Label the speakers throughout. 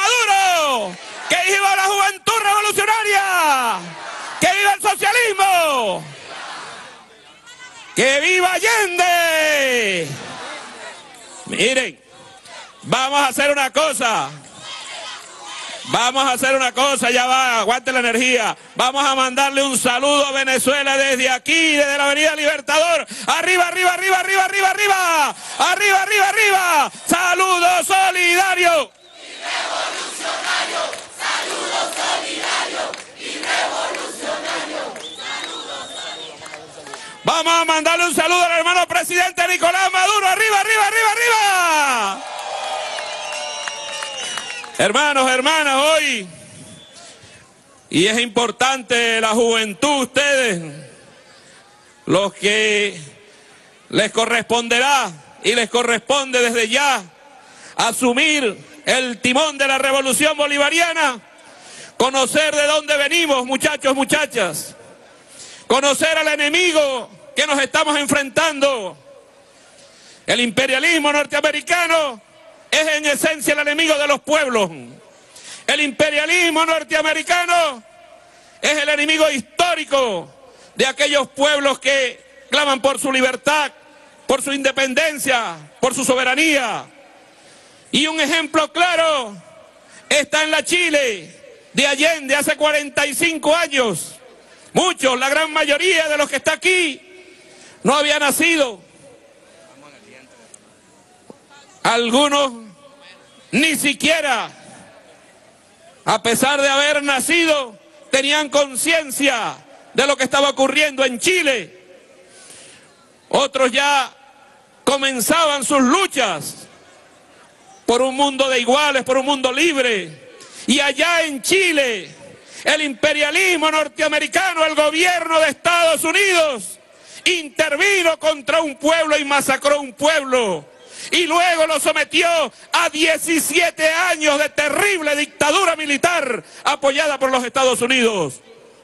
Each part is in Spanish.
Speaker 1: Maduro! ¡Que viva la juventud revolucionaria! ¡Que viva el socialismo! ¡Que viva Allende! Miren, vamos a hacer una cosa. Ya va, aguante la energía. Vamos a mandarle un saludo a Venezuela desde aquí, desde la Avenida Libertador. ¡Arriba, arriba, arriba, arriba, arriba, arriba! ¡Arriba, arriba, arriba! ¡Saludo solidario!
Speaker 2: Y revolucionario. ¡Saludo solidario! Y revolucionario.
Speaker 1: Vamos a mandarle un saludo al hermano presidente Nicolás Maduro. ¡Arriba, arriba, arriba, arriba! Hermanos, hermanas, hoy, y es importante la juventud, ustedes, los que les corresponderá y les corresponde desde ya asumir el timón de la revolución bolivariana, conocer de dónde venimos, muchachos, muchachas, conocer al enemigo que nos estamos enfrentando. El imperialismo norteamericano es en esencia el enemigo de los pueblos. El imperialismo norteamericano es el enemigo histórico de aquellos pueblos que claman por su libertad, por su independencia, por su soberanía. Y un ejemplo claro está en la Chile de Allende hace 45 años. Muchos, la gran mayoría de los que está aquí, no había nacido. Algunos ni siquiera, a pesar de haber nacido, tenían conciencia de lo que estaba ocurriendo en Chile. Otros ya comenzaban sus luchas por un mundo de iguales, por un mundo libre. Y allá en Chile, el imperialismo norteamericano, el gobierno de Estados Unidos, intervino contra un pueblo y masacró a un pueblo. Y luego lo sometió a 17 años de terrible dictadura militar apoyada por los Estados Unidos.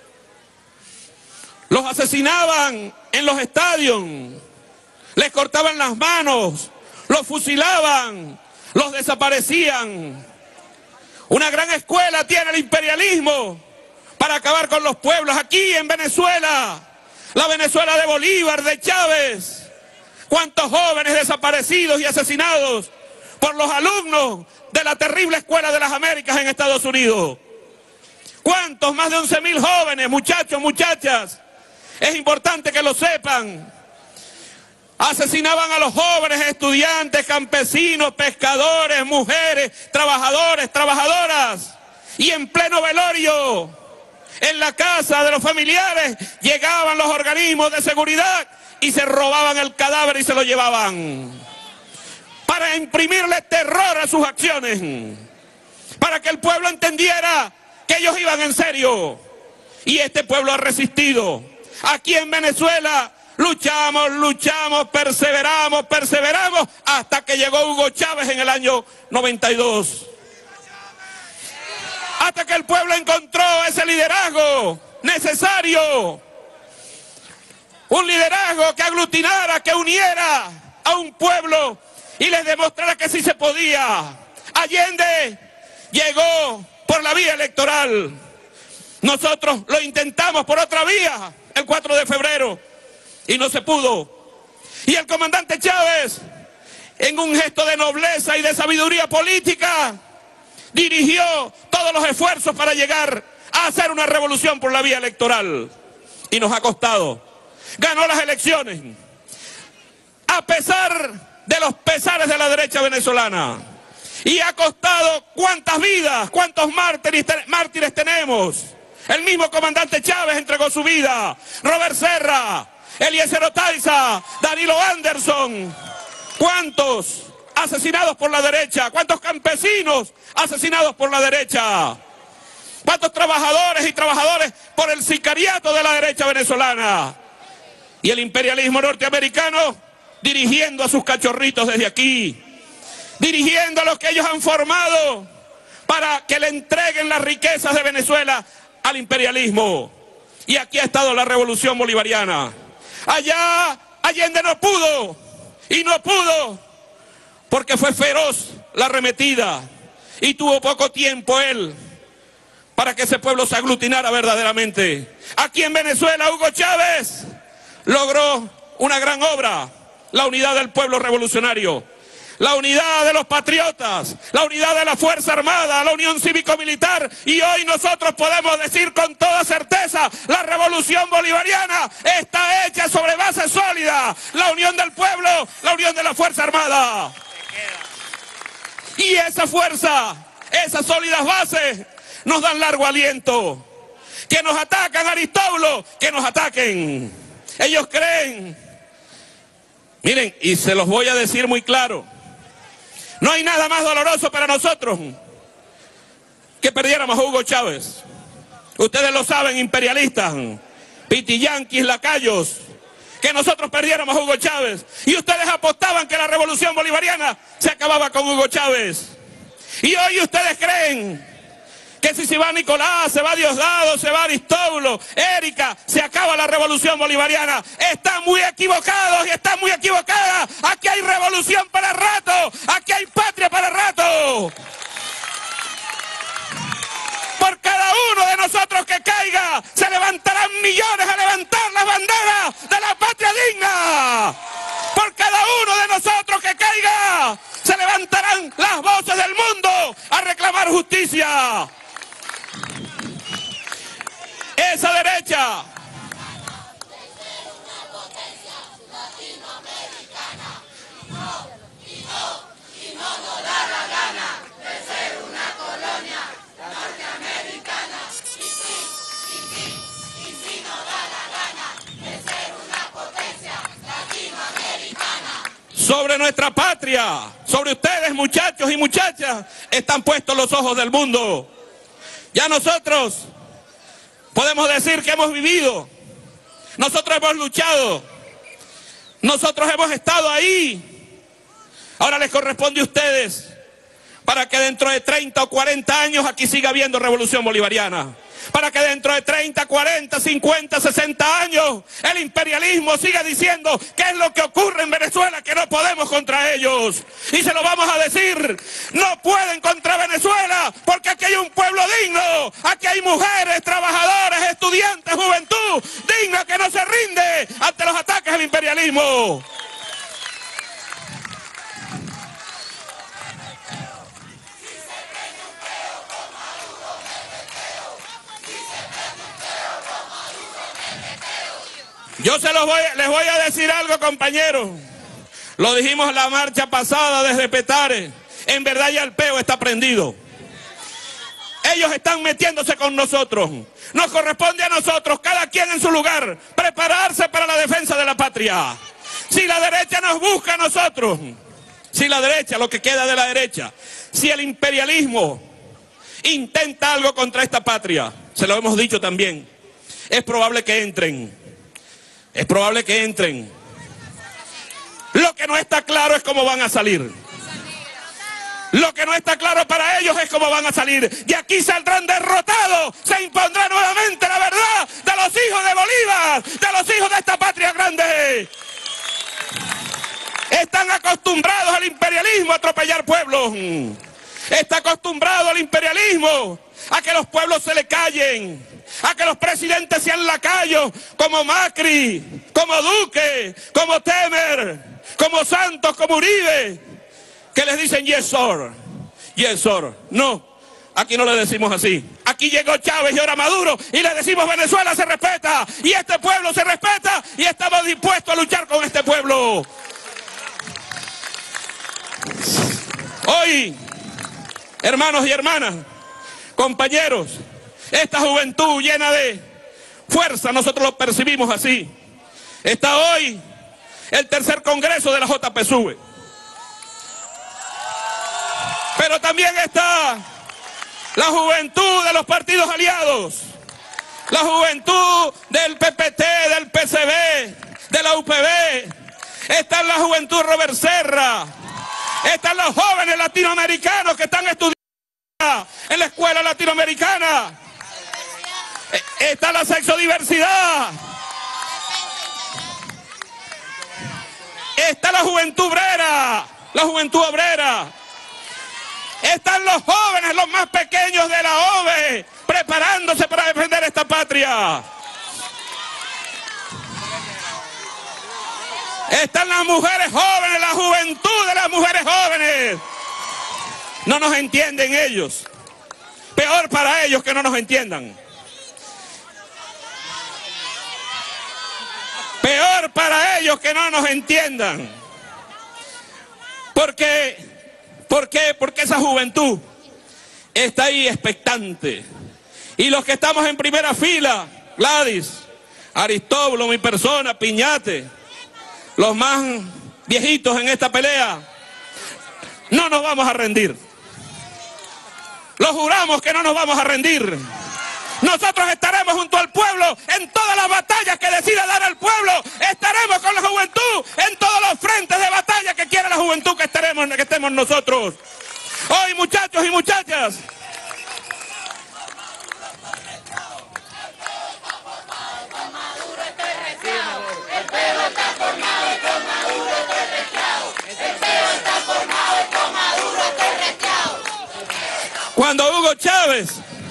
Speaker 1: Los asesinaban en los estadios, les cortaban las manos, los fusilaban, los desaparecían. Una gran escuela tiene el imperialismo para acabar con los pueblos aquí en Venezuela. La Venezuela de Bolívar, de Chávez. ¿Cuántos jóvenes desaparecidos y asesinados por los alumnos de la terrible Escuela de las Américas en Estados Unidos? ¿Cuántos? Más de 11.000 jóvenes, muchachos, muchachas. Es importante que lo sepan. Asesinaban a los jóvenes, estudiantes, campesinos, pescadores, mujeres, trabajadores, trabajadoras. Y en pleno velorio, en la casa de los familiares, llegaban los organismos de seguridad y se robaban el cadáver y se lo llevaban. Para imprimirle terror a sus acciones. Para que el pueblo entendiera que ellos iban en serio. Y este pueblo ha resistido. Aquí en Venezuela luchamos, luchamos, perseveramos, perseveramos, hasta que llegó Hugo Chávez en el año 92. Hasta que el pueblo encontró ese liderazgo necesario. Un liderazgo que aglutinara, que uniera a un pueblo y les demostrara que sí se podía. Allende llegó por la vía electoral. Nosotros lo intentamos por otra vía, el 4 de febrero, y no se pudo. Y el comandante Chávez, en un gesto de nobleza y de sabiduría política, dirigió todos los esfuerzos para llegar a hacer una revolución por la vía electoral. Y nos ha costado. Ganó las elecciones, a pesar de los pesares de la derecha venezolana. Y ha costado cuántas vidas, cuántos mártires tenemos. El mismo comandante Chávez entregó su vida. Robert Serra, Eliezer Otaiza, Danilo Anderson. ¿Cuántos asesinados por la derecha? ¿Cuántos campesinos asesinados por la derecha? ¿Cuántos trabajadores y trabajadoras por el sicariato de la derecha venezolana? Y el imperialismo norteamericano dirigiendo a sus cachorritos desde aquí, dirigiendo a los que ellos han formado para que le entreguen las riquezas de Venezuela al imperialismo. Y aquí ha estado la revolución bolivariana. Allá Allende no pudo, y no pudo porque fue feroz la arremetida. y tuvo poco tiempo él para que ese pueblo se aglutinara verdaderamente. Aquí en Venezuela, Hugo Chávez logró una gran obra, la unidad del pueblo revolucionario, la unidad de los patriotas, la unidad de la Fuerza Armada, la unión cívico-militar, y hoy nosotros podemos decir con toda certeza, la revolución bolivariana está hecha sobre base sólida, la unión del pueblo, la unión de la Fuerza Armada. Y esa fuerza, esas sólidas bases nos dan largo aliento. Que nos atacan, Aristóbulo, que nos ataquen. Ellos creen, miren, y se los voy a decir muy claro, no hay nada más doloroso para nosotros que perdiéramos a Hugo Chávez. Ustedes lo saben, imperialistas, pitiyanquis, lacayos, que nosotros perdiéramos a Hugo Chávez. Y ustedes apostaban que la revolución bolivariana se acababa con Hugo Chávez. Y hoy ustedes creen que si se va Nicolás, se va Diosdado, se va Aristóbulo, Erika, se acaba la revolución bolivariana. Están muy equivocados y están muy equivocadas. Aquí hay revolución para rato, aquí hay patria para rato. Por cada uno de nosotros que caiga, se levantarán millones a levantar las banderas de la patria digna. Por cada uno de nosotros que caiga, se levantarán las voces del mundo a reclamar justicia. Esa derecha
Speaker 2: y no nos da la gana de ser una colonia norteamericana. Y si nos da la gana de ser una potencia latinoamericana.
Speaker 1: sobre nuestra patria, sobre ustedes, muchachos y muchachas, están puestos los ojos del mundo. Ya nosotros podemos decir que hemos vivido, nosotros hemos luchado, nosotros hemos estado ahí. Ahora les corresponde a ustedes para que dentro de 30 o 40 años aquí siga habiendo revolución bolivariana. Para que dentro de 30, 40, 50, 60 años el imperialismo siga diciendo qué es lo que ocurre en Venezuela, que no podemos contra ellos. Y se lo vamos a decir, no pueden contra Venezuela, porque aquí hay un pueblo digno, aquí hay mujeres, trabajadores, estudiantes, juventud digna que no se rinde ante los ataques del imperialismo. Yo les voy a decir algo, compañeros. Lo dijimos en la marcha pasada desde Petare. En verdad ya el peo está prendido. Ellos están metiéndose con nosotros. Nos corresponde a nosotros, cada quien en su lugar, prepararse para la defensa de la patria. Si la derecha nos busca a nosotros, si la derecha, lo que queda de la derecha, si el imperialismo intenta algo contra esta patria, se lo hemos dicho también, es probable que entren. Es probable que entren. Lo que no está claro es cómo van a salir. Lo que no está claro para ellos es cómo van a salir. De aquí saldrán derrotados. Se impondrá nuevamente la verdad de los hijos de Bolívar, de los hijos de esta patria grande. Están acostumbrados al imperialismo a atropellar pueblos. Está acostumbrado al imperialismo a que los pueblos se le callen, a que los presidentes sean lacayos, como Macri, como Duque, como Temer, como Santos, como Uribe, que les dicen yes sir, yes sir. No, aquí no le decimos así. Aquí llegó Chávez y ahora Maduro y le decimos Venezuela se respeta y este pueblo se respeta y estamos dispuestos a luchar con este pueblo. Hoy, hermanos y hermanas, compañeros, esta juventud llena de fuerza, nosotros lo percibimos así. Está hoy el tercer congreso de la JPSUV. Pero también está la juventud de los partidos aliados, la juventud del PPT, del PCB, de la UPB, está la juventud Robert Serra, están los jóvenes latinoamericanos que están estudiando en la escuela latinoamericana, está la sexodiversidad, está la juventud obrera, Están los jóvenes, los más pequeños de la OVE, preparándose para defender esta patria. Están las mujeres jóvenes, la juventud de las mujeres jóvenes. No nos entienden ellos. Peor para ellos que no nos entiendan. Peor para ellos que no nos entiendan. ¿Por qué? Porque esa juventud está ahí expectante. Y los que estamos en primera fila, Gladys, Aristóbulo, mi persona, Piñate, los más viejitos en esta pelea, no nos vamos a rendir. Lo juramos que no nos vamos a rendir. Nosotros estaremos junto al pueblo en todas las batallas que decida dar el pueblo. Estaremos con la juventud en todos los frentes de batalla que quiera la juventud que estemos nosotros. Hoy, muchachos y muchachas,
Speaker 2: el pueblo está formado y con Maduro estoy restreado. El pueblo está formado y con Maduro estoy restreado.
Speaker 1: cuando Hugo Chávez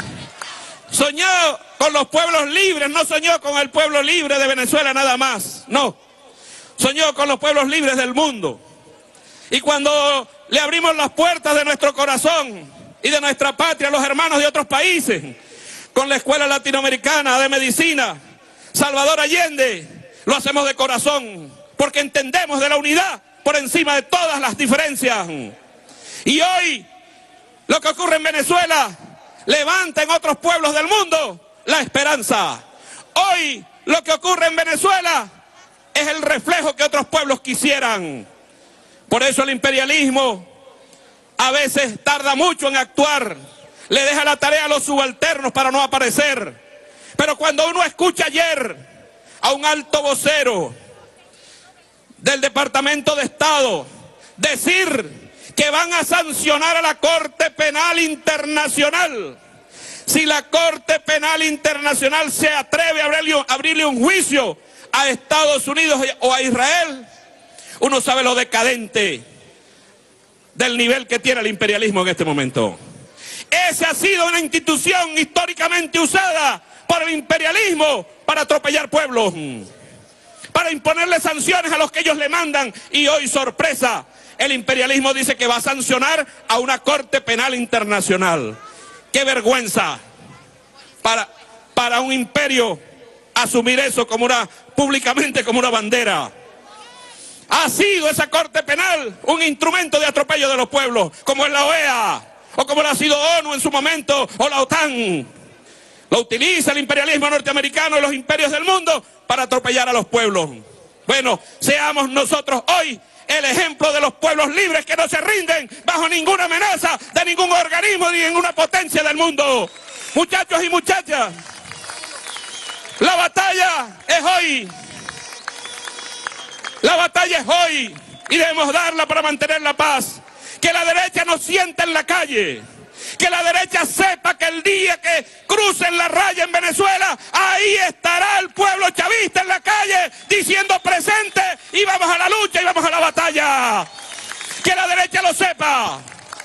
Speaker 1: soñó con los pueblos libres, no soñó con el pueblo libre de Venezuela nada más, no. Soñó con los pueblos libres del mundo. Y cuando le abrimos las puertas de nuestro corazón y de nuestra patria a los hermanos de otros países, con la Escuela Latinoamericana de Medicina, Salvador Allende, lo hacemos de corazón, porque entendemos de la unidad por encima de todas las diferencias. Y hoy, lo que ocurre en Venezuela levanta en otros pueblos del mundo la esperanza. Hoy, lo que ocurre en Venezuela es el reflejo que otros pueblos quisieran. Por eso el imperialismo a veces tarda mucho en actuar, le deja la tarea a los subalternos para no aparecer. Pero cuando uno escucha ayer a un alto vocero del Departamento de Estado decir que van a sancionar a la Corte Penal Internacional, si la Corte Penal Internacional se atreve a abrirle un juicio a Estados Unidos o a Israel, uno sabe lo decadente del nivel que tiene el imperialismo en este momento. Esa ha sido una institución históricamente usada por el imperialismo para atropellar pueblos, para imponerle sanciones a los que ellos le mandan. Y hoy, sorpresa, el imperialismo dice que va a sancionar a una Corte Penal Internacional. ¡Qué vergüenza para un imperio asumir eso públicamente como una bandera! Ha sido esa Corte Penal un instrumento de atropello de los pueblos, como es la OEA, o como lo ha sido ONU en su momento, o la OTAN. Lo utiliza el imperialismo norteamericano y los imperios del mundo para atropellar a los pueblos. Bueno, seamos nosotros hoy el ejemplo de los pueblos libres que no se rinden bajo ninguna amenaza de ningún organismo ni ninguna potencia del mundo. Muchachos y muchachas, la batalla es hoy. La batalla es hoy y debemos darla para mantener la paz. Que la derecha nos sienta en la calle. Que la derecha sepa que el día que crucen la raya en Venezuela, ahí estará el pueblo chavista en la calle diciendo presente y vamos a la lucha y vamos a la batalla. Que la derecha lo sepa.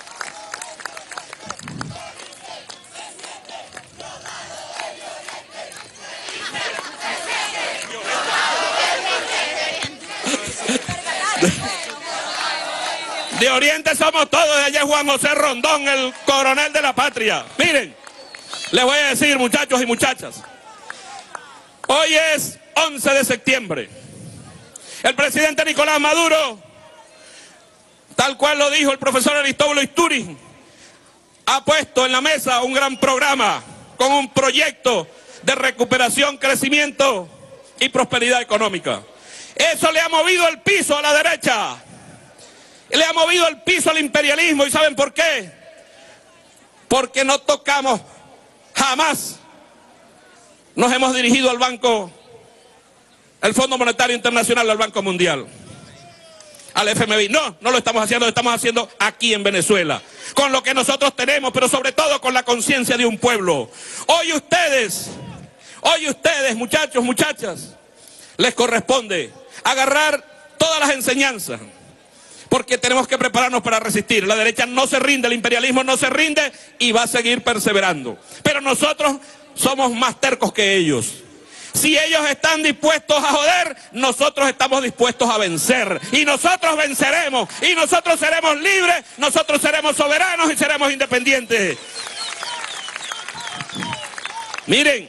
Speaker 1: De Oriente somos todos, de allá es Juan José Rondón, el coronel de la patria. Miren, les voy a decir, muchachos y muchachas, hoy es 11 de septiembre. El presidente Nicolás Maduro, tal cual lo dijo el profesor Aristóbulo Istúriz, ha puesto en la mesa un gran programa con un proyecto de recuperación, crecimiento y prosperidad económica. Eso le ha movido el piso a la derecha. Le ha movido el piso al imperialismo. ¿Y saben por qué? Porque no tocamos, jamás nos hemos dirigido al Banco, al Fondo Monetario Internacional, al Banco Mundial, al FMI. No lo estamos haciendo aquí en Venezuela, con lo que nosotros tenemos, pero sobre todo con la conciencia de un pueblo. Hoy ustedes, muchachos, muchachas, les corresponde agarrar todas las enseñanzas. porque tenemos que prepararnos para resistir. La derecha no se rinde, el imperialismo no se rinde y va a seguir perseverando. Pero nosotros somos más tercos que ellos. Si ellos están dispuestos a joder, nosotros estamos dispuestos a vencer. Y nosotros venceremos. Y nosotros seremos libres, nosotros seremos soberanos y seremos independientes. Miren.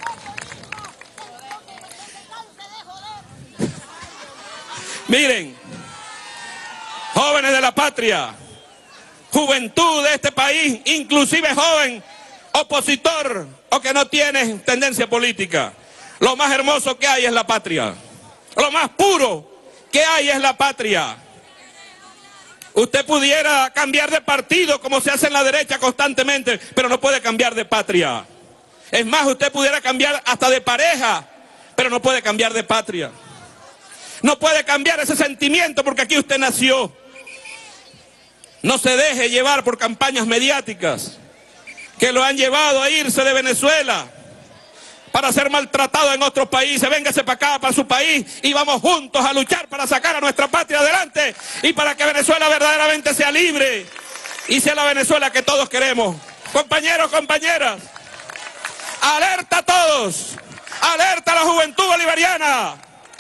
Speaker 1: Miren. Jóvenes de la patria. Juventud de este país, inclusive joven, opositor o que no tiene tendencia política. Lo más hermoso que hay es la patria. Lo más puro que hay es la patria. Usted pudiera cambiar de partido como se hace en la derecha constantemente, pero no puede cambiar de patria. Es más, usted pudiera cambiar hasta de pareja, pero no puede cambiar de patria. No puede cambiar ese sentimiento porque aquí usted nació. No se deje llevar por campañas mediáticas que lo han llevado a irse de Venezuela para ser maltratado en otros países. Véngase para acá, para su país, y vamos juntos a luchar para sacar a nuestra patria adelante y para que Venezuela verdaderamente sea libre y sea la Venezuela que todos queremos. Compañeros, compañeras, alerta a todos, alerta a la juventud bolivariana.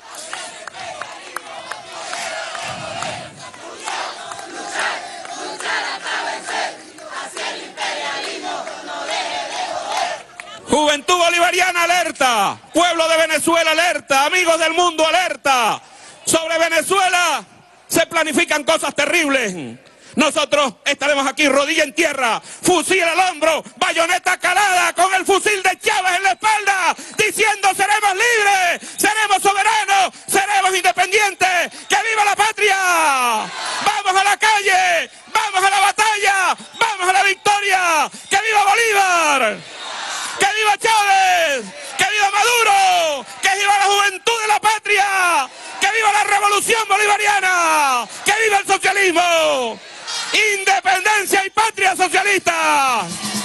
Speaker 1: Juventud bolivariana, alerta. Pueblo de Venezuela, alerta. Amigos del mundo, alerta. Sobre Venezuela se planifican cosas terribles. Nosotros estaremos aquí, rodilla en tierra, fusil al hombro, bayoneta calada, con el fusil de Chávez en la espalda, diciendo seremos libres, seremos soberanos, seremos independientes. ¡Que viva la patria! ¡Vamos a la calle! ¡Vamos a la batalla! ¡Vamos a la victoria! ¡Que viva Bolívar! ¡Que viva Chávez! ¡Que viva Maduro! ¡Que viva la juventud de la patria! ¡Que viva la revolución bolivariana! ¡Que viva el socialismo! ¡Independencia y patria socialista!